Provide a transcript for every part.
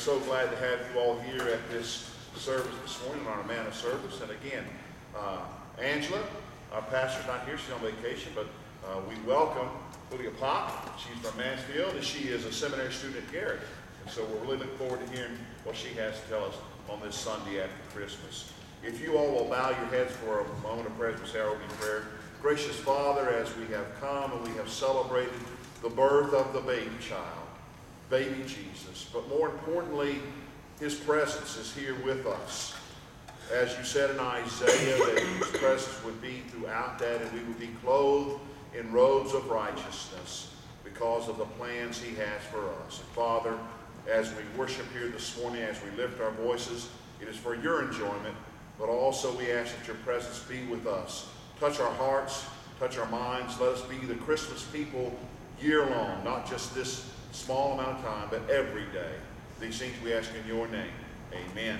so glad to have you all here at this service this morning on our man of service. And again, Angela, our pastor's not here, she's on vacation, but we welcome Julia Pop. She's from Mansfield, and she is a seminary student at Garrett. And so we're really looking forward to hearing what she has to tell us on this Sunday after Christmas. If you all will bow your heads for a moment of prayer, we'll say our opening prayer. Gracious Father, as we have come and we have celebrated the birth of the baby child, baby Jesus, but more importantly, his presence is here with us. As you said in Isaiah, that his presence would be throughout that, and we would be clothed in robes of righteousness because of the plans he has for us. And Father, as we worship here this morning, as we lift our voices, it is for your enjoyment, but also we ask that your presence be with us. Touch our hearts, touch our minds. Let us be the Christmas people year long, not just this small amount of time, but every day. These things we ask in your name. Amen.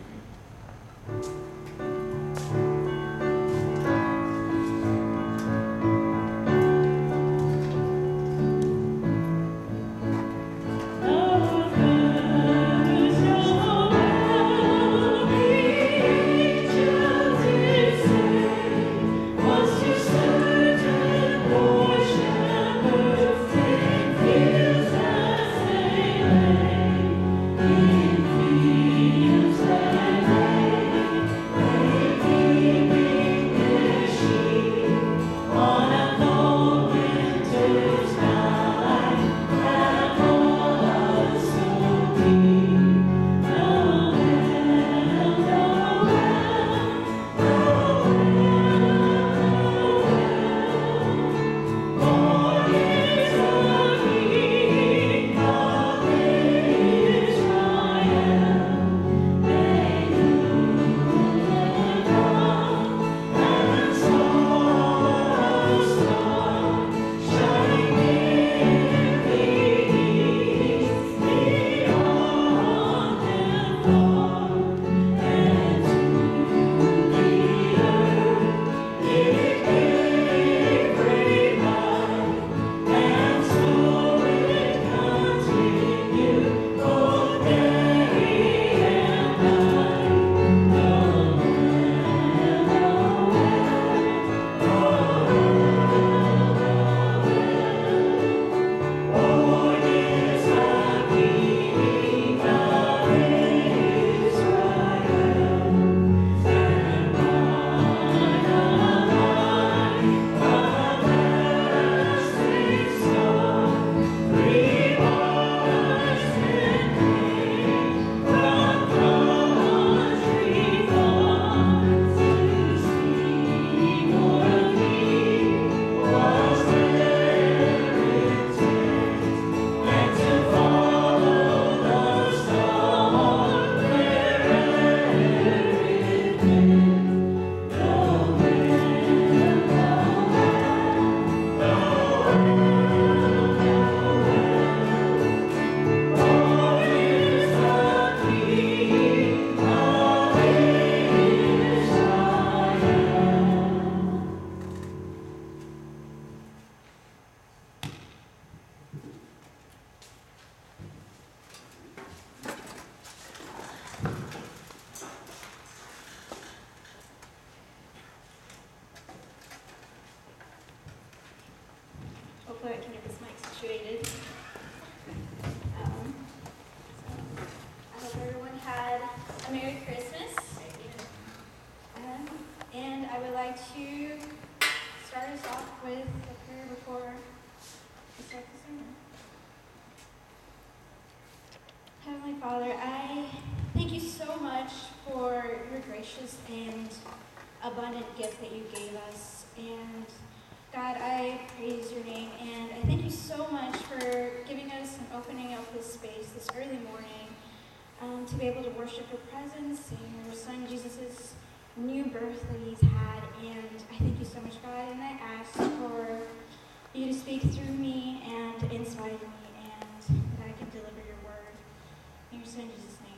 Hopefully I can get this mic situated. I hope everyone had a Merry Christmas. And I would like to start us off with a prayer before we start the sermon. Heavenly Father, I thank you so much for your gracious and abundant gift that you gave us. And God, I praise your name, and I thank you so much for giving us and opening up this space this early morning to be able to worship your presence and your son Jesus' new birth that he's had. And I thank you so much, God, and I ask for you to speak through me and inside me, and that I can deliver your word. In your son Jesus' name,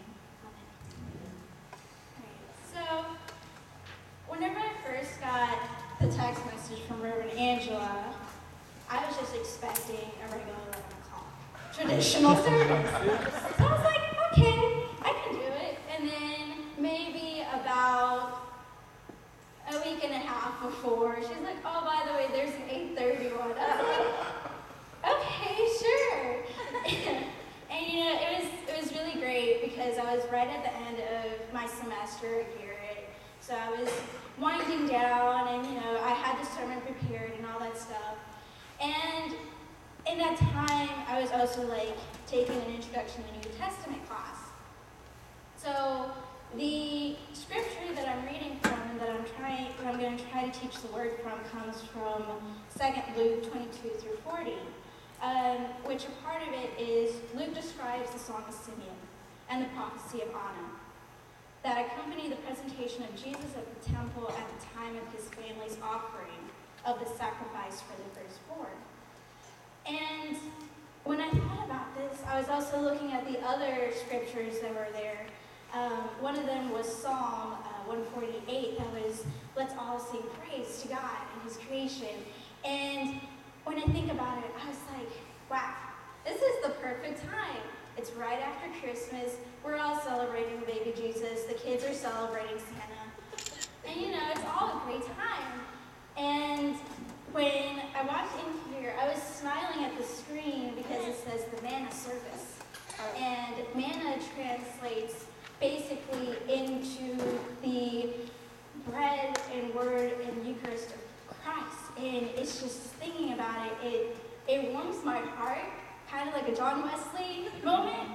amen. All right, so whenever I first got the text message from Reverend Angela, I was just expecting a regular 11 o'clock traditional service. So I was like, okay, I can do it. And then maybe about a week and a half before, she's like, oh, by the way, there's an 8:30 one. I was like, okay, sure. And it was really great because I was right at the end of my semester at Garrett. So I was winding down and, I had the sermon prepared and all that stuff. And in that time, I was also taking an introduction to New Testament class. So the scripture that I'm reading from and that I'm going to try to teach the word from comes from 2 Luke 22 through 40, which a part of it is Luke describes the song of Simeon and the prophecy of Anna that accompany the presentation of Jesus at the temple at the time of his family's offering of the sacrifice for the firstborn. And when I thought about this, I was also looking at the other scriptures that were there. One of them was Psalm 148, that was, let's all sing praise to God and his creation. And when I think about it, I was like, wow, this is the perfect time. It's right after Christmas. We're all celebrating baby Jesus. The kids are celebrating Santa. And it's all a great time. And when I walked in here, I was smiling at the screen because it says the manna service. And manna translates basically into the bread and word and Eucharist of Christ. And it's just thinking about it warms my heart, kind of like a John Wesley moment,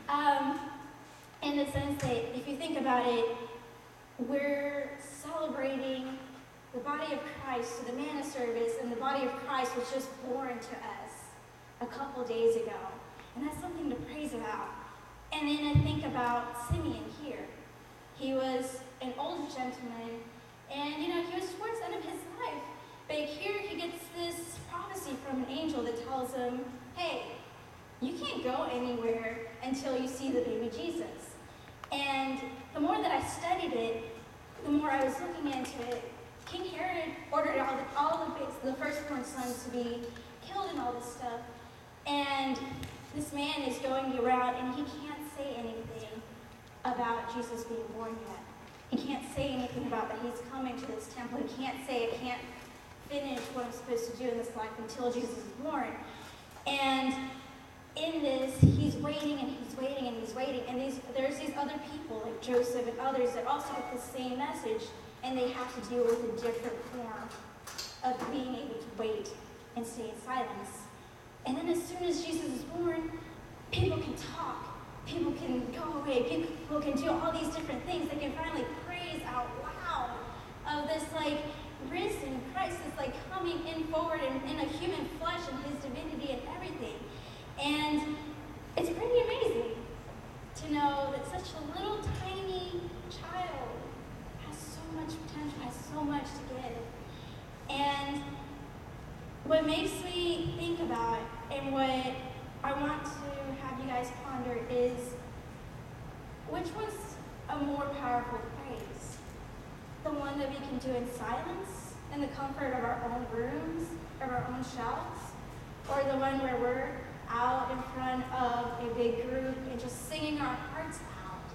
in the sense that if you think about it, we're celebrating the body of Christ to the manna service, and the body of Christ was just born to us a couple days ago. And that's something to praise about. And then I think about Simeon here. He was an older gentleman, and he was towards the end of his life. But here he gets this prophecy from an angel that tells him, hey, you can't go anywhere until you see the baby Jesus. And the more that I studied it, the more I was looking into it. King Herod ordered all the firstborn sons to be killed and all this stuff. And this man is going around and he can't say anything about Jesus being born yet. He can't say anything about that he's coming to this temple. He can't say, I can't finish what I'm supposed to do in this life until Jesus is born. And in this, he's waiting and he's waiting and he's waiting. And there's these other people like Joseph and others that also get the same message, and they have to deal with a different form of being able to wait and stay in silence. And then as soon as Jesus is born, people can talk, people can go away, people can do all these different things. They can finally praise out loud of this risen Christ that's coming in forward in a human flesh and his divinity and everything. And it's pretty amazing to know that such a little tiny child has so much potential, has so much to give. And what makes me think about and what I want to have you guys ponder is, which was a more powerful praise? The one that we can do in silence, in the comfort of our own rooms, of our own shelves, or the one where we're out in front of a big group and just singing our hearts out?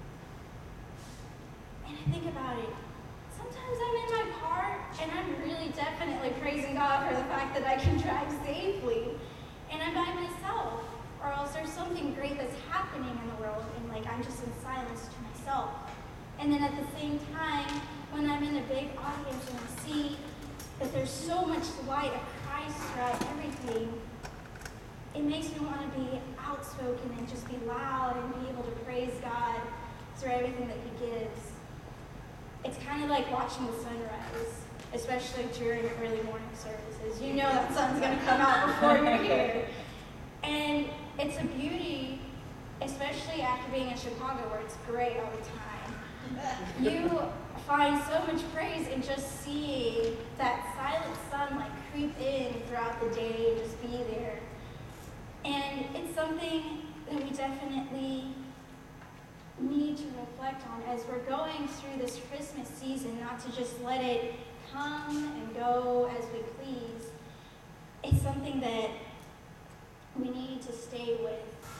And I think about it. Sometimes I'm in my car and I'm really definitely praising God for the fact that I can drive safely, and I'm by myself, or else there's something great that's happening in the world and I'm just in silence to myself. And then at the same time, when I'm in a big audience and I see that there's so much light of Christ throughout everything, it makes me want to be outspoken and just be loud and be able to praise God through everything that he gives. It's kind of like watching the sunrise, especially during early morning services. You know that sun's going to come out before you're here. And it's a beauty, especially after being in Chicago where it's gray all the time. You find so much praise in just seeing that silent sun creep in throughout the day and just be there. And it's something that we definitely need to reflect on as we're going through this Christmas season, not to just let it come and go as we please. It's something that we need to stay with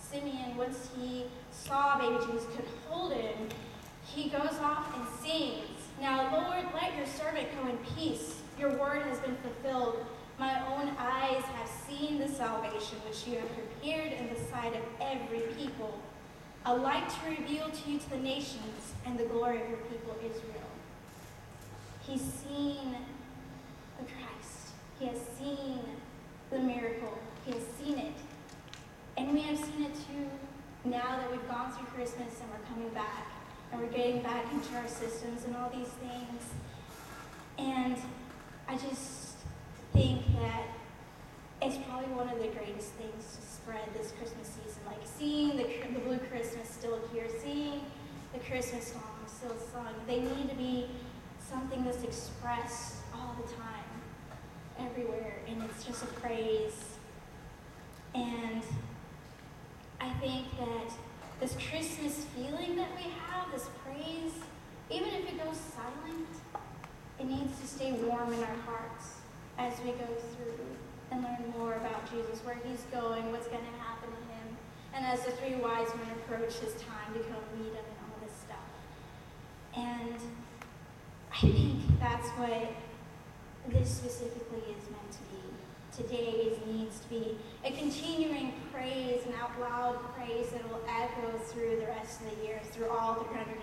Simeon, once he saw baby Jesus, could hold him, he goes off and sings, "Now, Lord, let your servant go in peace. Your word has been fulfilled. My own eyes have seen the salvation which you have prepared in the sight of every people, a light to reveal to you to the nations and the glory of your people Israel." He's seen the Christ. He has seen the miracle. He has seen it. And we have seen it too now that we've gone through Christmas and we're coming back and we're getting back into our systems and all these things. And I just think that it's probably one of the greatest things to spread this Christmas season. Like seeing the Blue Christmas still here, seeing the Christmas songs still sung. They need to be something that's expressed all the time, everywhere, and it's just a praise. And I think that this Christmas feeling that we have, this praise, even if it goes silent, it needs to stay warm in our hearts as we go through and learn more about Jesus, where he's going, what's going to happen to him, and as the three wise men approach his time to come meet him and all this stuff. And I think that's what this specifically is meant to be. Today needs to be a continuing praise, an out loud praise that will echo through the rest of the year, through all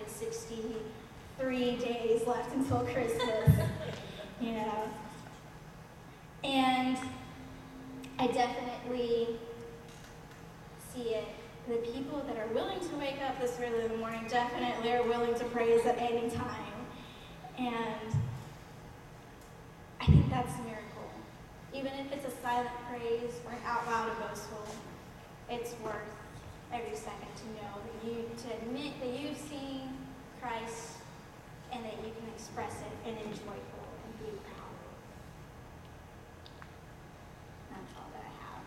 363 days left until Christmas. You know. And I definitely see it. The people that are willing to wake up this early in the morning definitely are willing to praise at any time. And I think that's a miracle. Even if it's a silent praise or an out loud and boastful, it's worth every second to know that to admit that you've seen Christ and that you can express it and enjoy it and be proud. That's all that I have.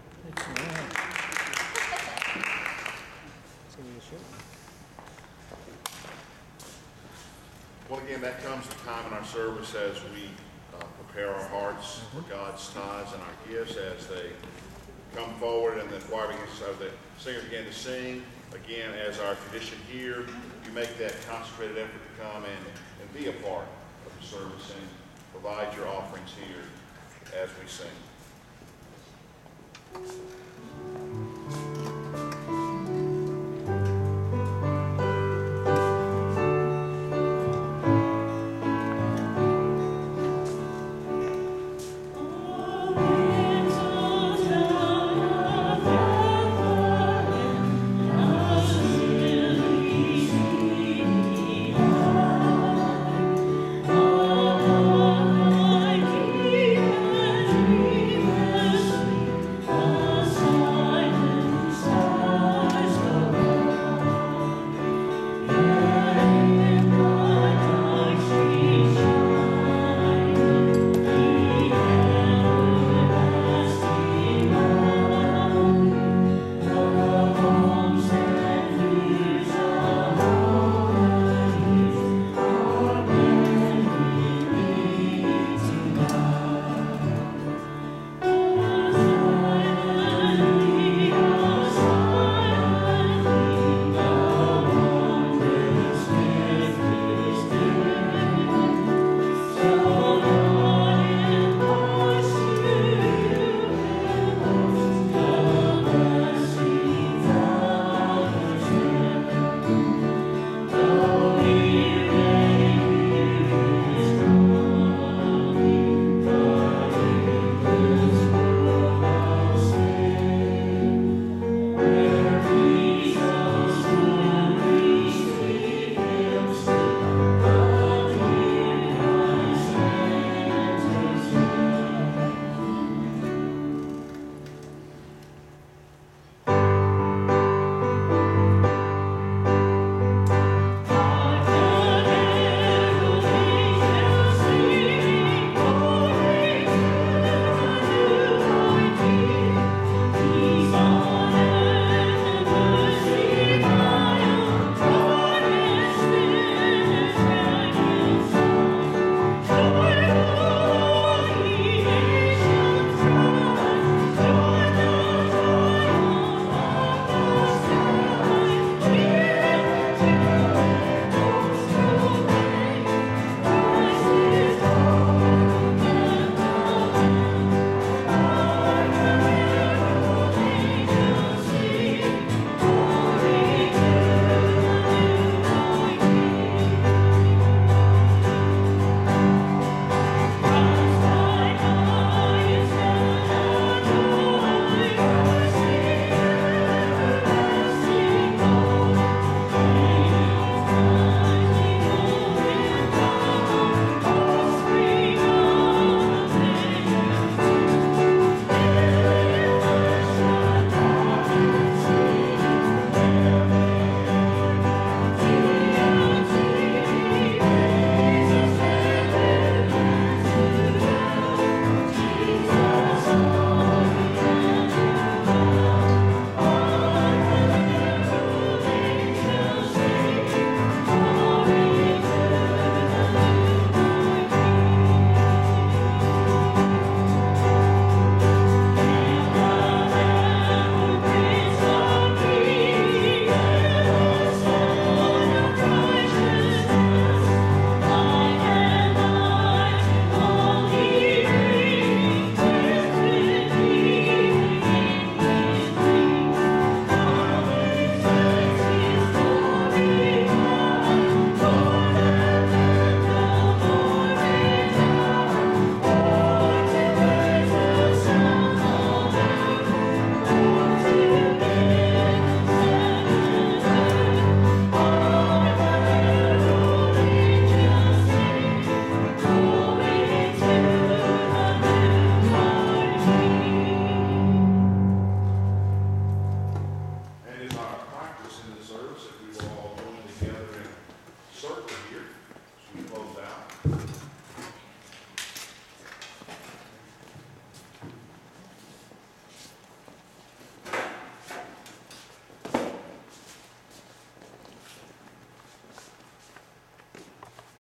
Well, again, that comes the time in our service as we prepare our hearts for God's tithes and our gifts as they come forward and the choir begins, so the singers begin to sing. Again, as our tradition here, you make that concentrated effort to come and be a part of the service and provide your offerings here as we sing.